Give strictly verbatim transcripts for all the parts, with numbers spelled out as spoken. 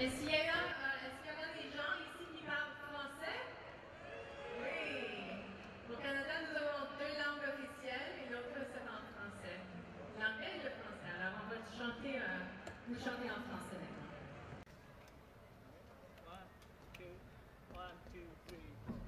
Est-ce qu'il y, a, euh, est-ce qu'il y en a des gens ici qui parlent français? Oui. Au Canada, nous avons deux langues officielles et l'autre c'est en français. L'anglais et le français. Alors, on va chanter, euh, vous chanter en français maintenant. One, two, one, two, three.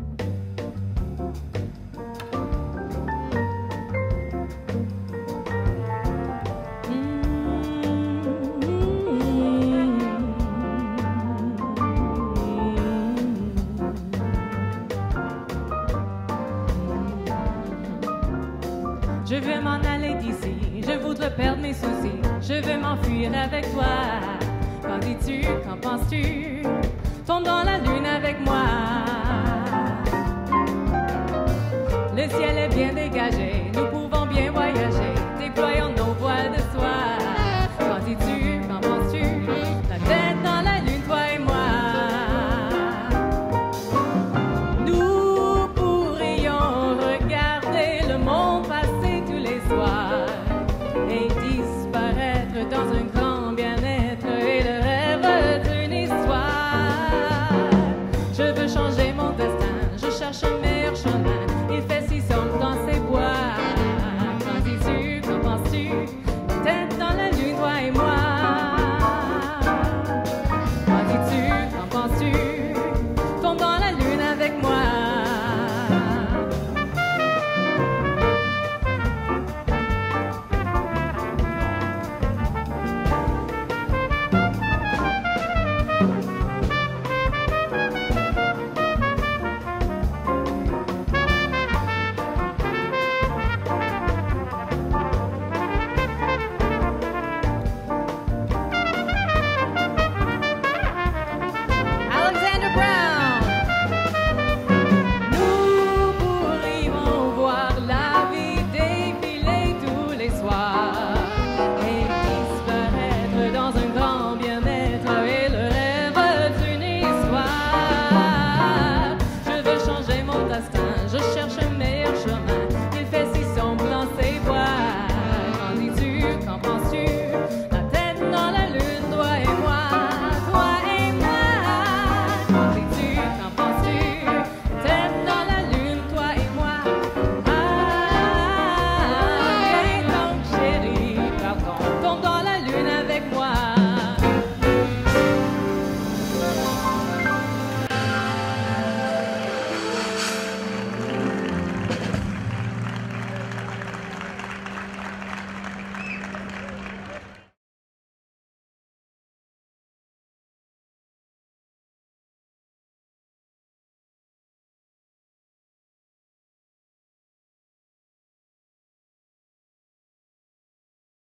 Je vais m'en aller d'ici, je voudrais perdre mes soucis, je vais m'enfuir avec toi. Qu'en dis-tu, qu'en penses-tu? Tombe dans la lune avec moi. Le ciel est bien dégagé, nous pouvons bien voyager, déployons